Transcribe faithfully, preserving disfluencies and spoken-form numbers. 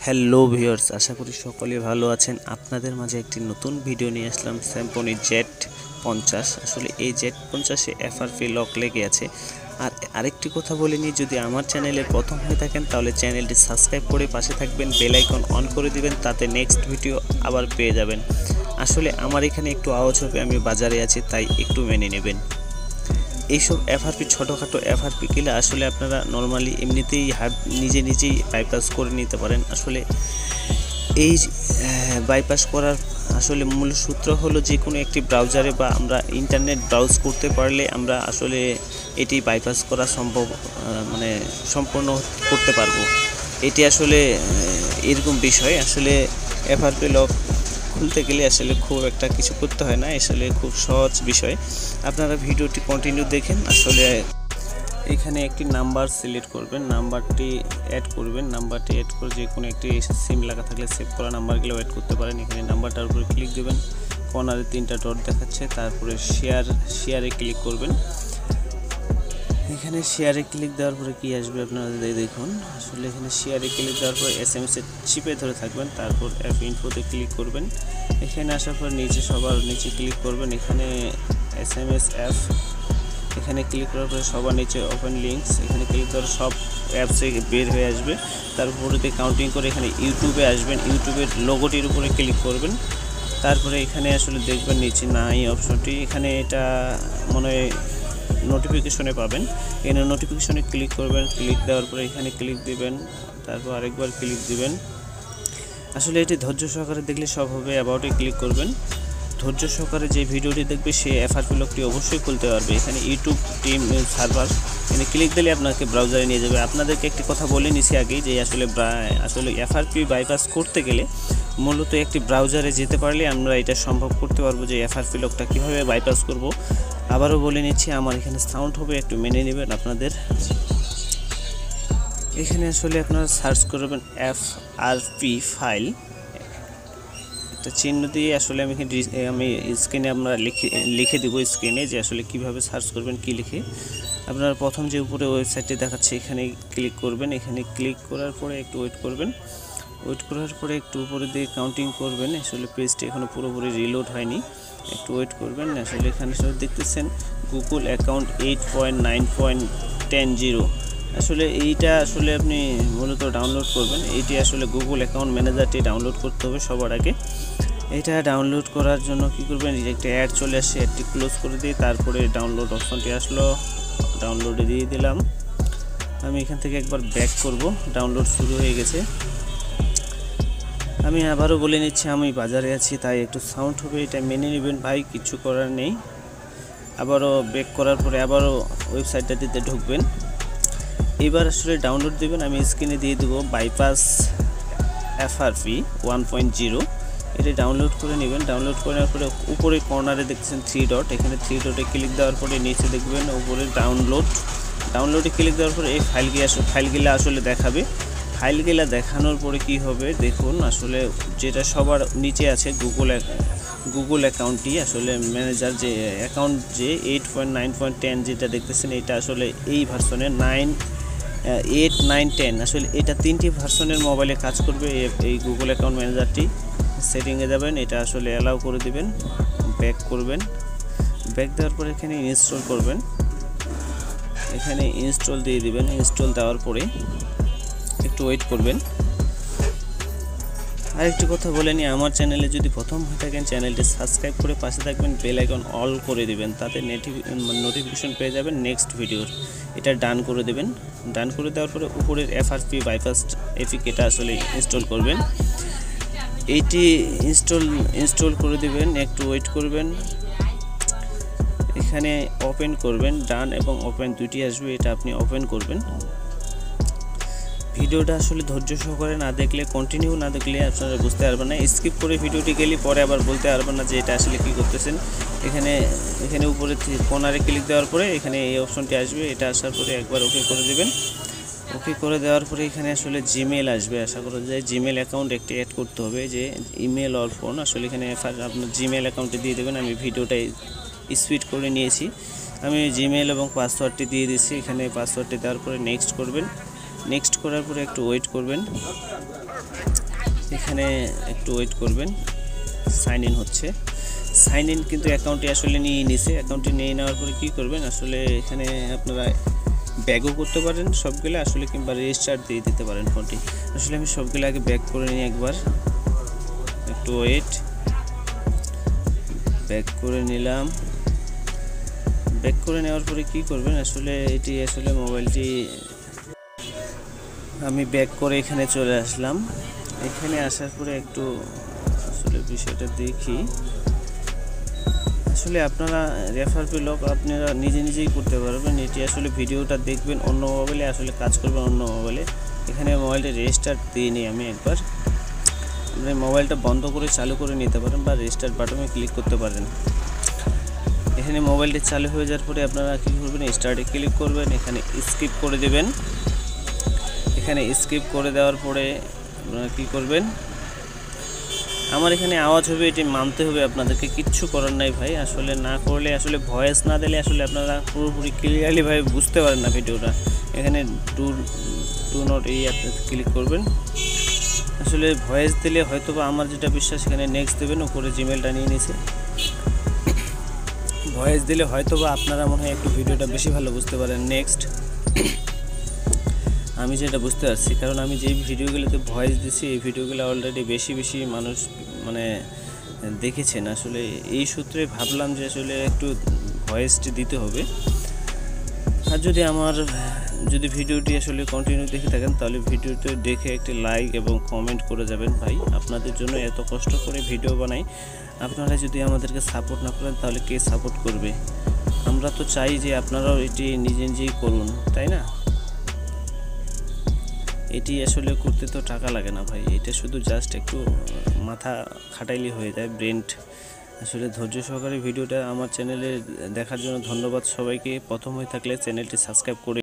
Hello viewers, আশা করি সকলে ভালো আছেন। আপনাদের মাঝে একটি নতুন ভিডিও নিয়ে আসলাম Symphony জেড পঞ্চাশ। আসলে এই জেড পঞ্চাশে এফআরপি লক লেগে আছে। আর আরেকটি কথা বলে নিই, যদি আমার চ্যানেলে প্রথম হয়ে থাকেন তাহলে চ্যানেলটি সাবস্ক্রাইব করে পাশে থাকবেন, বেল আইকন অন করে দিবেন, তাতে নেক্সট ভিডিও আবার পেয়ে যাবেন। আসলে আমার এখানে একটু আওয়াজ হবে, আমি বাজারে আছি, তাই একটু মেনে নেবেন। এইসব এফআরপি ছোটোখাটো এফআরপি কিলে আসলে আপনারা নর্মালি এমনিতেই হার্ড নিজে নিজেই বাইপাস করে নিতে পারেন। আসলে এই বাইপাস করার আসলে মূল সূত্র হলো যে কোনো একটি ব্রাউজারে বা আমরা ইন্টারনেট ব্রাউজ করতে পারলে আমরা আসলে এটি বাইপাস করা সম্ভব, মানে সম্পূর্ণ করতে পারবো। এটি আসলে এরকম বিষয়। আসলে এফআরপি লক খুলতে গেলে আসলে খুব একটা কিছু করতে হয় না, আসলে খুব সহজ বিষয়। আপনারা ভিডিওটি কন্টিনিউ দেখেন। আসলে এখানে একটি নাম্বার সিলেক্ট করবেন, নাম্বারটি অ্যাড করবেন, নাম্বারটি অ্যাড করে যে কোনো একটি সিম লাগা থাকলে সেভ করা নাম্বারগুলো অ্যাড করতে পারেন। এখানে নাম্বারটার উপরে ক্লিক দেবেন, কর্নারে তিনটা ডট দেখাচ্ছে, তারপরে শেয়ার শেয়ারে ক্লিক করবেন। এখানে শেয়ারে ক্লিক দেওয়ার পরে কি আসবে আপনারা দেখুন। আসলে এখানে শেয়ারে ক্লিক দেওয়ার পরে এস এম এস এর চিপে ধরে থাকবেন, তারপর অ্যাপ ইনফোতে ক্লিক করবেন। এখানে আসার পর নিচে সবার নিচে ক্লিক করবেন, এখানে এস এম এস অ্যাপ, এখানে ক্লিক করার পরে সবার নিচে ওপেন লিঙ্কস, এখানে ক্লিক করে সব অ্যাপসে বের হয়ে আসবে। তারপরে কাউন্টিং করে এখানে ইউটিউবে আসবেন, ইউটিউবের লোগোটির উপরে ক্লিক করবেন। তারপরে এখানে আসলে দেখবেন নিচে নাই অপশনটি, এখানে এটা মনে হয় নোটিফিকেশনে পাবেন। এখানে নোটিফিকেশনে ক্লিক করবেন, ক্লিক দেওয়ার পরে এখানে ক্লিক দিবেন, তারপর আরেকবার ক্লিক দিবেন। আসলে এটি ধৈর্য সহকারে দেখলে সব হবে। অ্যাবাউটে ক্লিক করবেন, ধৈর্য সহকারে যে ভিডিওটি দেখবে সে এফআরপি লকটি অবশ্যই খুলতে পারবে। এখানে ইউটিউব টিম সার্ভার, এখানে ক্লিক দিলে আপনাকে ব্রাউজারে নিয়ে যাবে। আপনাদেরকে একটি কথা বলে নিছি আগেই যে আসলে আসলে এফআরপি বাইপাস করতে গেলে মূলত একটি ব্রাউজারে যেতে পারলে আমরা এটা সম্ভব করতে পারবো যে এফআরপি লকটা কীভাবে বাইপাস করব। আবারও বলে নিচ্ছি, আমার এখানে সাউন্ড হবে, একটু মেনে নেবেন আপনাদের। এখানে আসলে আপনারা সার্চ করবেন এফআরপি ফাইল, একটা চিহ্ন দিয়ে আসলে আমি আমি স্ক্রিনে আমরা লিখে লিখে দেবো স্ক্রিনে যে আসলে কিভাবে সার্চ করবেন, কি লিখে। আপনারা প্রথম যে উপরে ওয়েবসাইটটি দেখাচ্ছে এখানে ক্লিক করবেন, এখানে ক্লিক করার পরে একটু ওয়েট করবেন, ওয়েট করার পরে একটু উপরে দিয়ে কাউন্টিং করবেন। আসলে পেজটি এখনও পুরোপুরি রিলোড হয়নি, একটু ওয়েট করবেন। আসলে এখানে সব দেখতেছেন Google account eight point nine point ten zero. আসলে এইটা আসলে আপনি মূলত ডাউনলোড করবেন। এইটি আসলে গুগল অ্যাকাউন্ট ম্যানেজারটি ডাউনলোড করতে হবে সবার আগে। এটা ডাউনলোড করার জন্য কি করবেন, একটা অ্যাড চলে আসে, অ্যাডটি ক্লোজ করে দিই, তারপরে ডাউনলোড অপশনটি আসলো, ডাউনলোডে দিয়ে দিলাম। আমি এখান থেকে একবার ব্যাক করব, ডাউনলোড শুরু হয়ে গেছে। আমি আবারও বলে নিচ্ছি, আমি বাজারে আছি তাই একটু সাউন্ড হবে, এটা মেনে নেবেন ভাই, কিছু করার নেই। আবারও ব্যাক করার পরে আবারও ওয়েবসাইটটাতে ঢুকবেন। এবার আসলে ডাউনলোড দেবেন, আমি স্ক্রিনে দিয়ে দেবো bypass FRP one point zero. এটি ডাউনলোড করে নেবেন। ডাউনলোড করার পরে উপরে কর্নারে দেখছেন থ্রি ডট, এখানে থ্রি ডটে ক্লিক দেওয়ার পরে নিচে দেখবেন উপরে ডাউনলোড, ডাউনলোডে ক্লিক দেওয়ার পরে এই ফাইলগুলি আসলে ফাইলগুলো আসলে দেখাবে। ফাইলগুলো দেখানোর পরে কি হবে দেখুন, আসলে যেটা সবার নিচে আছে গুগল গুগল অ্যাকাউন্টটি আসলে ম্যানেজার যে অ্যাকাউন্ট যে eight point nine point ten যেটা দেখতেছেন, এটা আসলে এই ভার্সনের নাইন এইট নাইন টেন আসলে এটা তিনটি ভার্সনের মোবাইলে কাজ করবে এই গুগল অ্যাকাউন্ট ম্যানেজারটি। সেটিংয়ে যাবেন, এটা আসলে অ্যালাউ করে দিবেন, ব্যাক করবেন। ব্যাক দেওয়ার পরে এখানে ইনস্টল করবেন, এখানে ইনস্টল দিয়ে দিবেন। ইনস্টল দেওয়ার পরে একটু ওয়েট করবেন। আরেকটি কথা বলে নিই, আমার চ্যানেলে যদি প্রথম হয়ে থাকেন চ্যানেলটি সাবস্ক্রাইব করে পাশে থাকবেন, বেল আইকন অল করে দিবেন, তাতে নোটিফিকেশন পেয়ে যাবেন নেক্সট ভিডিওর। এটা ডান করে দেবেন। ডান করে দেওয়ার পরে উপরের এফআরপি বাইপাস এপিকেটা আসলে ইনস্টল করবেন। এইটি ইনস্টল ইনস্টল করে দেবেন, একটু ওয়েট করবেন। এখানে ওপেন করবেন, ডান এবং ওপেন দুটি আসবে, এটা আপনি ওপেন করবেন। ভিডিওটা আসলে ধৈর্য সহকারে না দেখলে, কন্টিনিউ না দেখলে আপনারা বুঝতে পারবেন না। স্কিপ করে ভিডিওটি গেলে পরে আবার বলতে পারবেন না যে এটা আসলে কী করতেছেন। এখানে এখানে উপরে কর্নারে ক্লিক দেওয়ার পরে এখানে এই অপশনটি আসবে, এটা আসার পরে একবার ওকে করে দেবেন। ওকে করে দেওয়ার পরে এখানে আসলে জিমেল আসবে, আশা করা যায় জিমেল অ্যাকাউন্ট একটি অ্যাড করতে হবে, যে ইমেল অর ফোন। আসলে এখানে আপনার জিমেল অ্যাকাউন্টে দিয়ে দেবেন। আমি ভিডিওটাই স্পিড করে নিয়েছি, আমি জিমেল এবং পাসওয়ার্ডটি দিয়ে দিচ্ছি। এখানে পাসওয়ার্ডটি দেওয়ার পরে নেক্সট করবেন। নেক্সট করার পরে একটু ওয়েট করবেন। এখানে একটু ওয়েট করবেন, সাইন ইন হচ্ছে। সাইন ইন কিন্তু অ্যাকাউন্টে আসলে নিয়ে নিছে। অ্যাকাউন্টে নিয়ে নেওয়ার পরে কী করবেন, আসলে এখানে আপনারা ব্যাকও করতে পারেন সবগুলো আসলে, কিংবা রেজিস্টার দিয়ে দিতে পারেন ফোনটি। আসলে আমি সবগুলো আগে ব্যাক করে নিই একবার, একটু ওয়েট। ব্যাক করে নিলাম। ব্যাক করে নেওয়ার পরে কী করবেন, আসলে এটি আসলে মোবাইলটি আমি ব্যাক করে এখানে চলে আসলাম। এখানে আসার পরে একটু আসলে বিষয়টা দেখি। আসলে আপনারা এফআরপি লক আপনারা নিজে নিজেই করতে পারবেন। এটি আসলে ভিডিওটা দেখবেন অন্য মোবাইলে, আসলে কাজ করবেন অন্য মোবাইলে। এখানে মোবাইলটা রেজিস্টার দিয়ে নিই আমি একবার। আপনি মোবাইলটা বন্ধ করে চালু করে নিতে পারেন বা রেজিস্টার বাটনে ক্লিক করতে পারেন। এখানে মোবাইলটি চালু হয়ে যাওয়ার পরে আপনারা কী করবেন, স্টার্টে ক্লিক করবেন, এখানে স্কিপ করে দেবেন। এখানে স্কিপ করে দেওয়ার পরে আপনারা কী করবেন, আমার এখানে আওয়াজ হবে, এটি মানতে হবে আপনাদেরকে, কিচ্ছু করার নাই ভাই। আসলে না করলে, আসলে ভয়েস না দিলে আসলে আপনারা পুরোপুরি ক্লিয়ারলি ভাই বুঝতে পারেন না ভিডিওটা। এখানে টু টু নট এই আপনার ক্লিক করবেন। আসলে ভয়েস দিলে হয়তো বা আমার যেটা বিশ্বাস, এখানে নেক্সট দেবেন, উপরে জিমেলটা নিয়ে নিয়েছে। ভয়েস দিলে হয়তো বা আপনারা মনে হয় একটু ভিডিওটা বেশি ভালো বুঝতে পারেন। নেক্সট আমি যেটা বুঝতে পারছি, কারণ আমি যেই ভিডিওগুলোতে ভয়েস দিছি এই ভিডিওগুলো অলরেডি বেশি বেশি মানুষ মানে দেখেছেন। আসলে এই সূত্রে ভাবলাম যে আসলে একটু ভয়েসটি দিতে হবে। আর যদি আমার যদি ভিডিওটি আসলে কন্টিনিউ দেখে থাকেন, তাহলে ভিডিওটি দেখে একটি লাইক এবং কমেন্ট করে যাবেন ভাই। আপনাদের জন্য এত কষ্ট করে ভিডিও বানাই, আপনারা যদি আমাদেরকে সাপোর্ট না করেন তাহলে কে সাপোর্ট করবে? আমরা তো চাই যে আপনারাও এটি নিজে নিজেই করুন, তাই না? এটি আসলে করতে তো টাকা লাগে না ভাই, এটা শুধু জাস্ট একটু মাথা খাটাইলে হয়ে যায়, ব্রেন। আসলে ধৈর্য সহকারে ভিডিওটা আমার চ্যানেলে দেখার জন্য ধন্যবাদ সবাইকে। প্রথম হয়ে থাকলে চ্যানেলটি সাবস্ক্রাইব করে